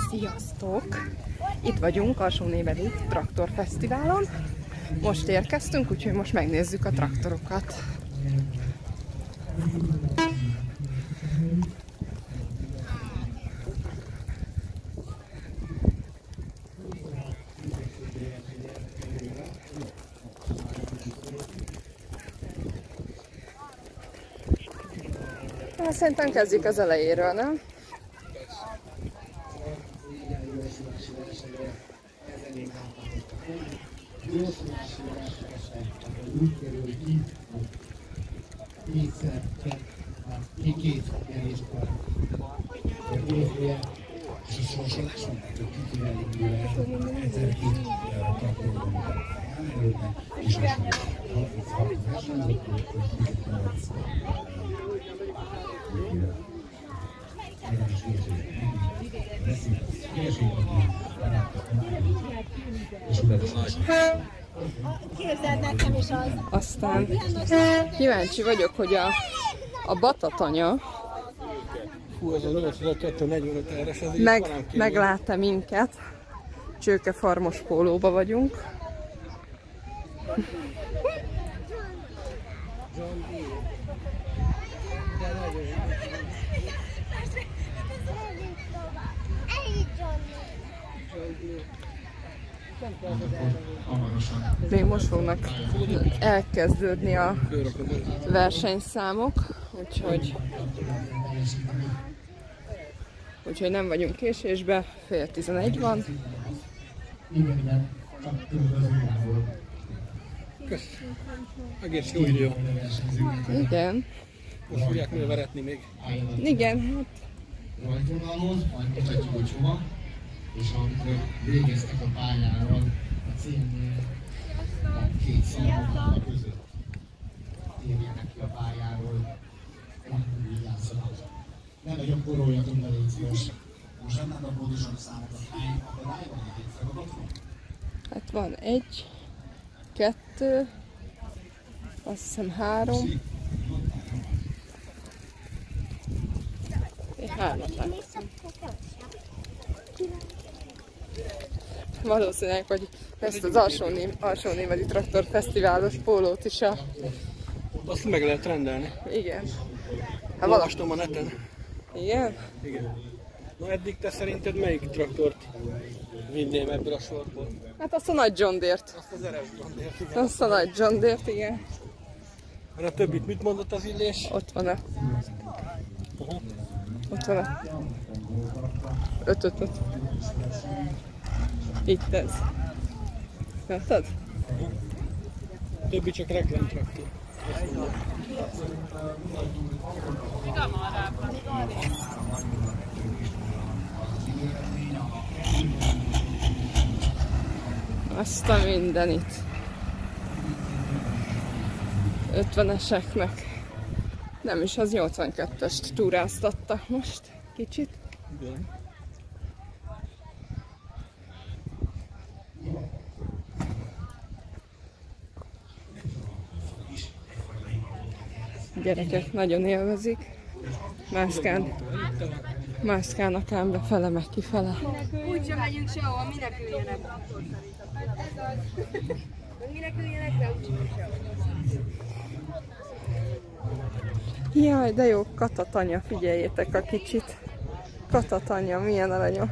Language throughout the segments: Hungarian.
Sziasztok! Itt vagyunk Alsónémeti Traktorfesztiválon. Most érkeztünk, úgyhogy most megnézzük a traktorokat. Szerintem kezdjük az elejéről, nem? Képzeld, nekem is az. Aztán kíváncsi vagyok, hogy a batatanya Hú, ez a 82-45 eres, ez meglát-e minket. Csőkefarmos pólóba vagyunk. Még most fognak elkezdődni a versenyszámok, úgyhogy nem vagyunk késésbe, 10:30 van. Kösz. Egész jó idő. Igen. Most fogják még veretni még. Igen. Rajtvonalhoz, majd mutatjuk, hogy hova, és amikor végeztek a pályáról, a célnél a két szalmakkal között térjenek ki a pályáról, akkor így játszanak. Ne nagyon koroljatok be, légy szíves. Most nem látom pontosan a számokat, hány akadály van, hány feladat van? Hát van 1, 2, azt hiszem 3. Én 3-at láttam. Valószínűleg, hogy ezt az Alsónémeti Traktorfesztiválos pólót is Azt meg lehet rendelni. Igen. Hát Olvastam a neten. Igen? Igen. Na eddig te szerinted melyik traktort vinném ebből a sorból? Hát azt a nagy John Deere-t. Azt az eres John Deere-t, igen. Azt a nagy John Deere-t, igen. A többit mit mondott az Illés? Ott van Ott van 5. Itt ez. Láttad? A többi csak reklámtraktor. Azt a mindenit. 50-eseknek. Nem is, az 82-est túráztattak most. Kicsit. Igen. Gyerekek nagyon élvezik. Mászkálnak ám befele, meg kifele. Úgysem megyünk sehova, minek üljenek. Minek üljenek, de úgysem sehova. Jaj, de jó, katatanya, figyeljétek a kicsit. Katatanya, milyen aranyos.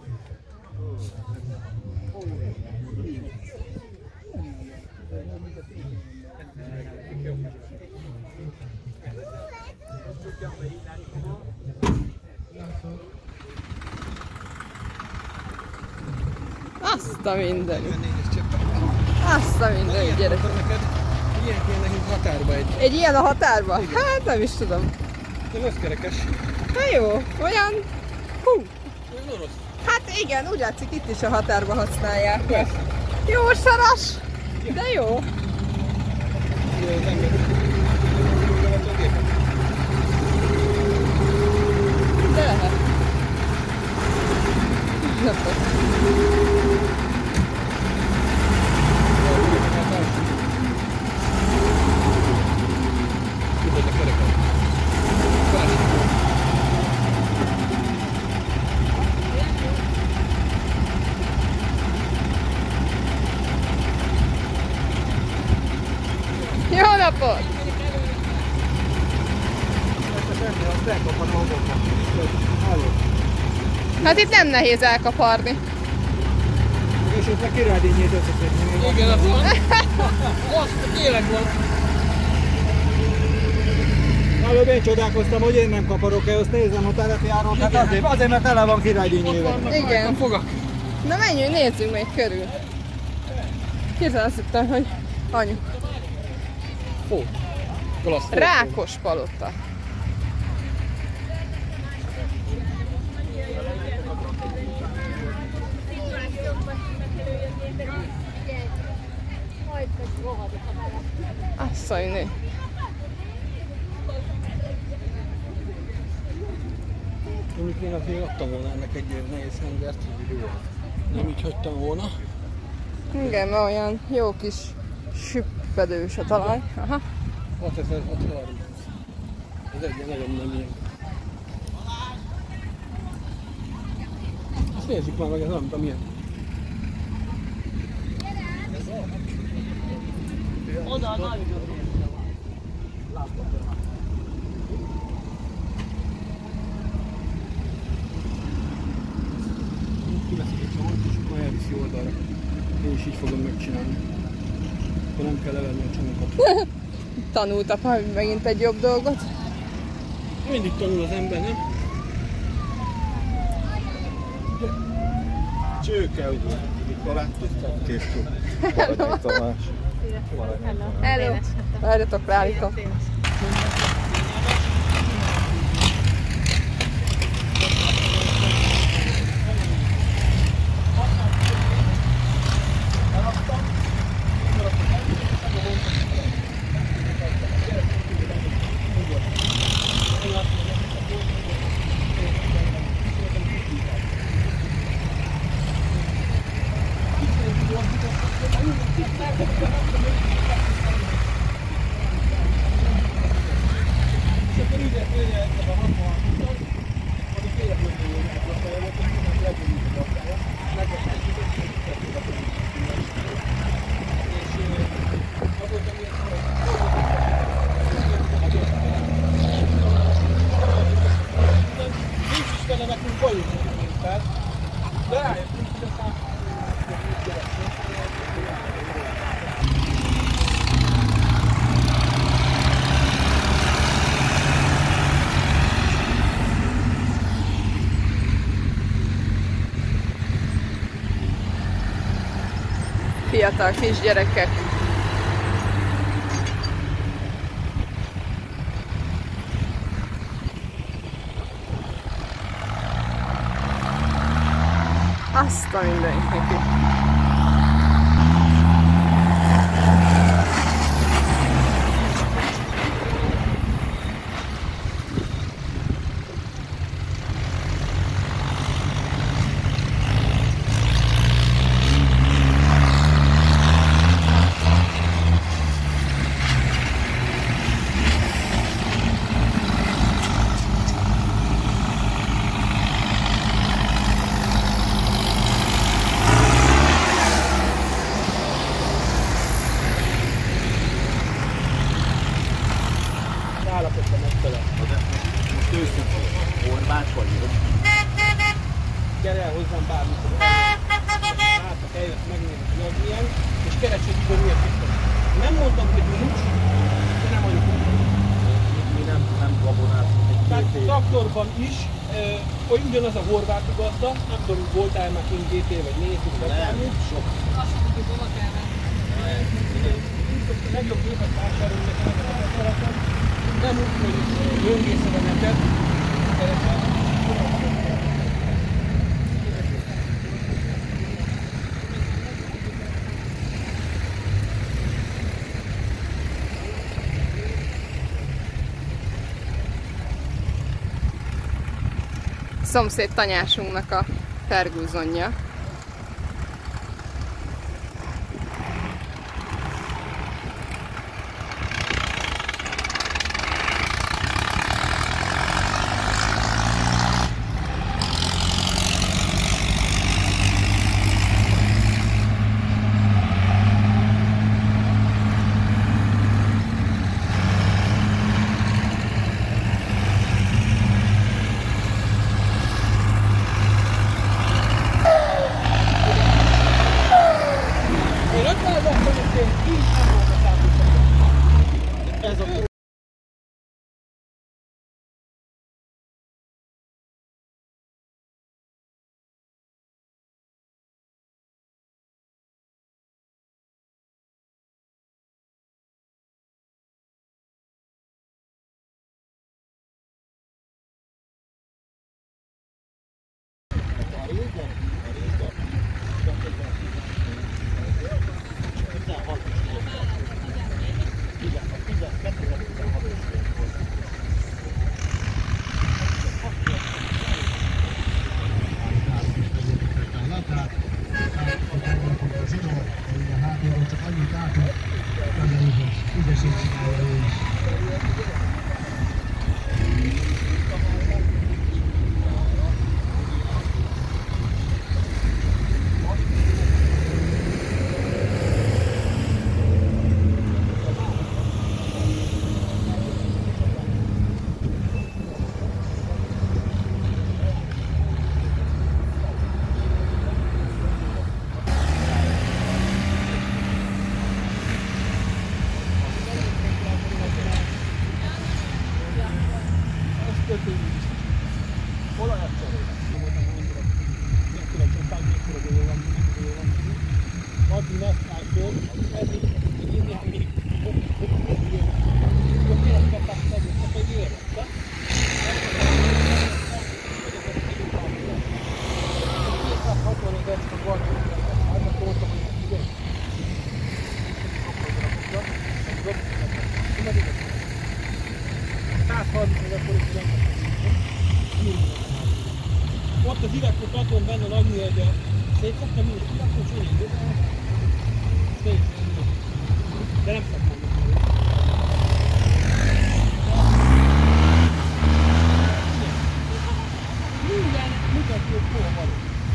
Azt a mindenit. Azt a mindenit, gyerek. Ilyen kéne nekünk határba Egy ilyen a határba? Igen. Hát nem is tudom. De összkerekes. Na jó, olyan... Hú. Ez orosz. Hát igen, úgy látszik itt is a határba használják. Jó saras! De jó. De lehet. venni, azt elkapad a homoknak. Hallod? Hát itt nem nehéz elkaparni. És ott a királydínyét összeszedni. Igen, az van. Azt tényleg van. Előbb én csodálkoztam, hogy én nem kaparok-e, azt nézem a terepjárót. Hát azért, mert tele van királydínyével. Igen. Fogak. Na menjünk, nézzünk még körül. Képzel, azt hittem, hogy anyu. Ó, Rákos palota. Asszony. Mondjuk én azért adtam volna ennek egy nehéz hengert. Nem így hagytam volna. Igen, mert olyan jó kis süppedős a talaj. Aha. 6630. Ez egy nagyon nem ilyen. Azt nézzük már meg, ez nem tudom milyen. Oda a nagy. Kiveszik egy csomót, és akkor elviszi oldalra. Én is így fogom megcsinálni. Akkor nem kell levenni a csomókat. Tanultam megint egy jobb dolgot. Mindig tanul az ember, nem? Csőke, ugye? Mikor láttuk? Készül. Baranyi Tamás. Hello. Várjatok, ráállítom. Fiatal kisgyerekek. Azt a mindenit neki. Most őszintén, Horváth vagy? Gyere el hozzám bármikor. Látok, eljött megnézni, hogy milyen, és keresd, hogy igaz miért tisztel. Nem mondtam, hogy nincs, de nem vagyok. Mi nem gabonázunk egy Tehát két év. traktorban is, hogy ugyanaz a horvát gazda, nem tudom, voltál már kint GT vagy 4 vagy bármi. Sok. Legjobb gépet vásárolni nekem a szeretem. Nem úgy, hogy böngészed a netet, keresed. Szomszéd tanyásunknak a Fergusonja. ott az Irakó platón benne a nagyműhely, de szétszakta mindig, akkor csúnyán, de nem szaktam. Minden mutató hol van.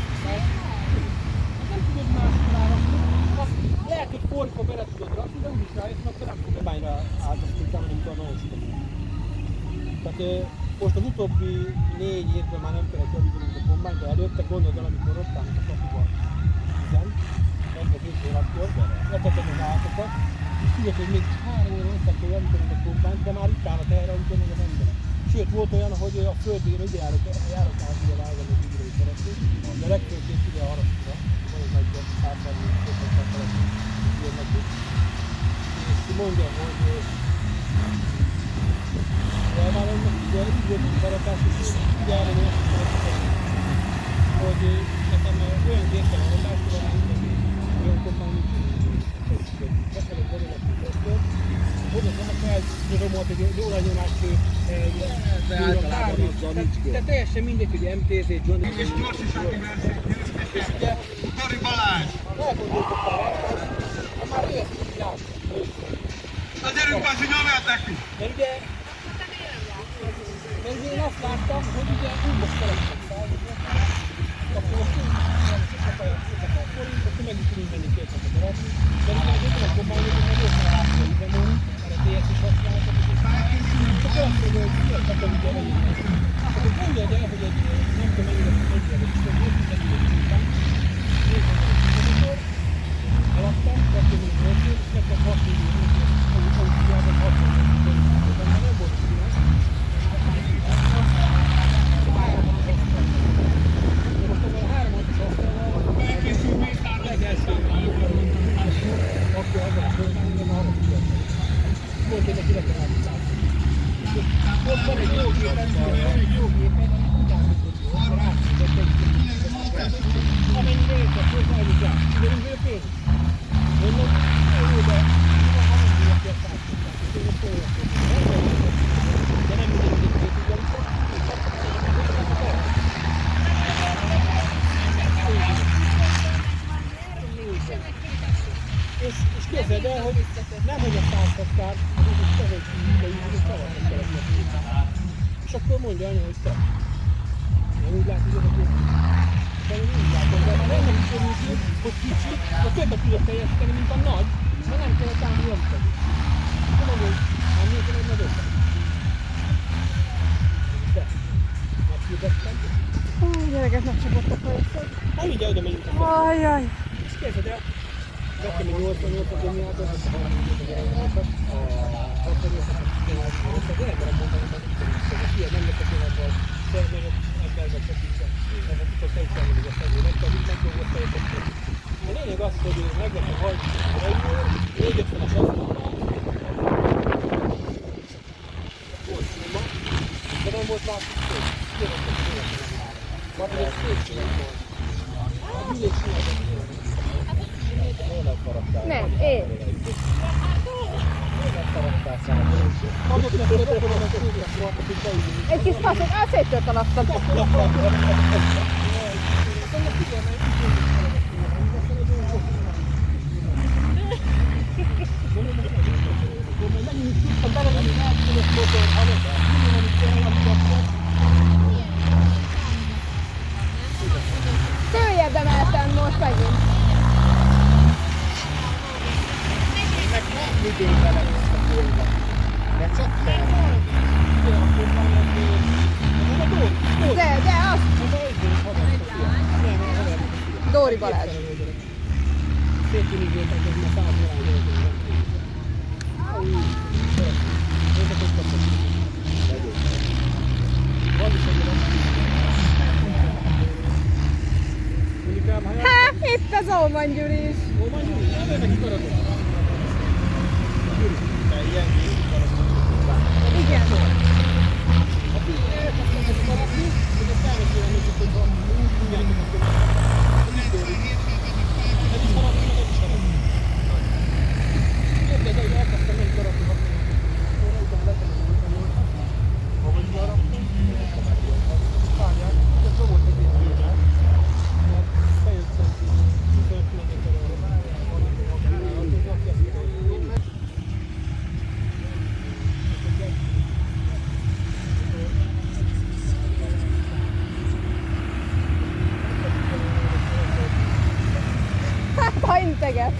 Nem tudod más rárakni, azt lehet, hogy forró bele tudod rakni, de úgyis rájössz, akkor nem fog bányra áldosztítani, mint a non-stop. Tehát most az utóbbi 4 évben már nem kellett javítanunk a kombányt, de előtte gondold el, amikor ott állnak a kapuba 10, meg 5 órakor, letettem az állatokat, és tudod, hogy még 3 óra össze kell javítanunk a kombányt, de már itt állnak erre, amikor meg az emberek. Sőt, volt olyan, hogy a földére ide járok át ide vágani az ügyre keresztül, de legfőképp ide a harasztra, van egy nagy 130 szépen keresztül jönnek itt, és mondja, hogy elvállalnak, ugye így volt a baratás, és így állani azt hogy nekem olyan kértem a hatásra, hogy olyan koppán befelé bodolat köztől, oda vannak elromolt egy óranyomású de teljesen mindegy, hogy MTZ, Johnny és gyorsisági versenyt, és ugye Tori Balázs! Elgondolkodtam rá, ha már ő ezt így látta. Na gyerünk, Bázi, nyomjál neki! Mert ugye én azt láttam, hogy ugye úgy most szeretnek szállni, akkor most úgy forint, akkor meg is tudunk menni 2 napot aratni, de ugye az ötlen kombányok, hogy meg ott már látszol üzemolni, mert a TS is használtak, és akkor azt mondja, hogy fiatak a ugye eljönnek. Akkor gondold el, hogy egy nem tudom mennyire egyre, és hogy ott is egyre után, nézd meg a eladtam, 2 millió és nekem 6 millió autójában 60 millió, de már nem volt csinál. Most a 3-at is használva, a legelső akkor abban a sorban arra figyeltem. Volt egy nekem állítani. Ott van egy jó gépen, ami utánmutatóan, akkor átmutatott, amennyire értek, hogy valamit rá. Ugyanúgy ő pénz. Mondom, jó, de ha nem mindenki a százszották, és én most olyan kérdezem. De nem mindenki ugyanis. És képzeld el, hogy nem hogy a 100 hektár, hanem hogy te vagy ideírni, hogy szavakat szeretnek írni. És akkor mondja anya, hogy te. Én úgy látom, hogy de én úgy látom, de már ennek is örültünk, hogy kicsi, de többet tudod teljesíteni, mint a nagy, mert nem kellett állni nyomtani. Nem mondom, hogy nem nézem egy nagyobbat. De, megkérdeztem. Gyerekek, megcsapottak először. Hát mindjárt oda megyünk a fel. Ajjaj. És képzeld el, vettem egy 88-at dominátot, és a 38-at, a 68-at, a 18-at, de emberek mondanak, hogy a fiad nem leszek olyan abban, se nagyobb embernek segítsen. Ez a titok teljesen hogy a fejlő, nem pedig megdolgozta őket. A lényeg az, hogy megvettem hajtani a rejtőr, 450-es asztalnál, volt szuma, de nem volt másik szép. Jövettek szépen. Vagy egy szép csinál volt. A gyűlés csináltak. Nem, én. Egy kis faszok, széttört alattam. Följebb emeltem most megint. Midőn vele visszatolva. De csak te. De azt. Dóri Balázs. Szétűnigéltek, hogy ma 100 órán dolgozom. Hát, itt az Óman Gyuri is. Óman Gyuri? Nem, neki karadok. Igen. eleget.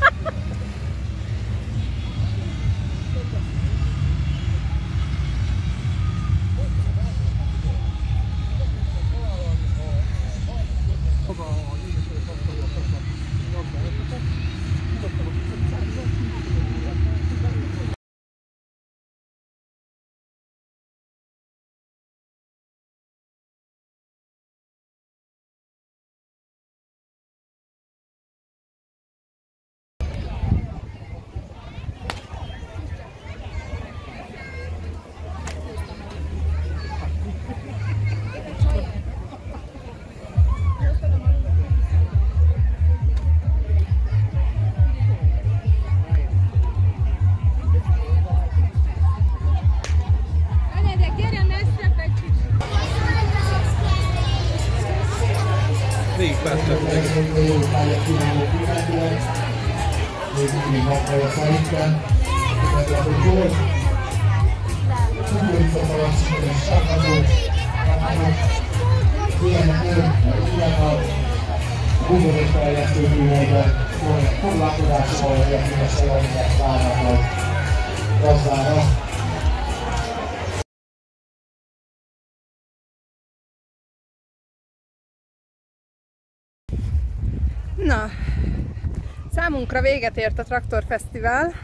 Na, számunkra véget ért a traktorfesztivál.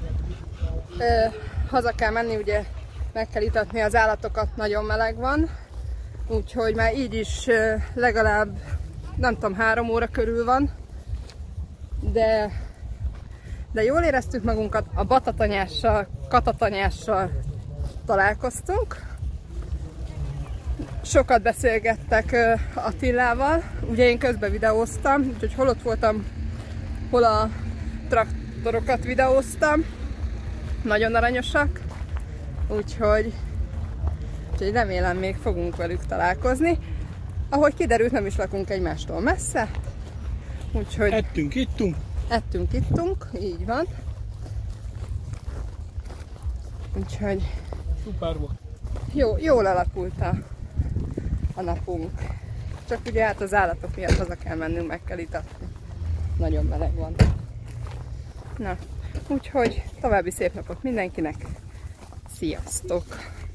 Haza kell menni, ugye meg kell itatni az állatokat, nagyon meleg van. Úgyhogy már így is legalább, nem tudom, 3 óra körül van. De jól éreztük magunkat, a batatanyással, katatanyással találkoztunk. Sokat beszélgettek Attilával, ugye én közben videóztam, úgyhogy hol ott voltam, hol a traktorokat videóztam. Nagyon aranyosak, úgyhogy remélem még fogunk velük találkozni. Ahogy kiderült, nem is lakunk egymástól messze, úgyhogy ettünk, ittunk, így van. Úgyhogy szuper volt. Jól alakult a napunk. Csak ugye hát az állatok miatt haza kell mennünk, meg kell itatni. Nagyon meleg van. Na, úgyhogy további szép napot mindenkinek. Sziasztok!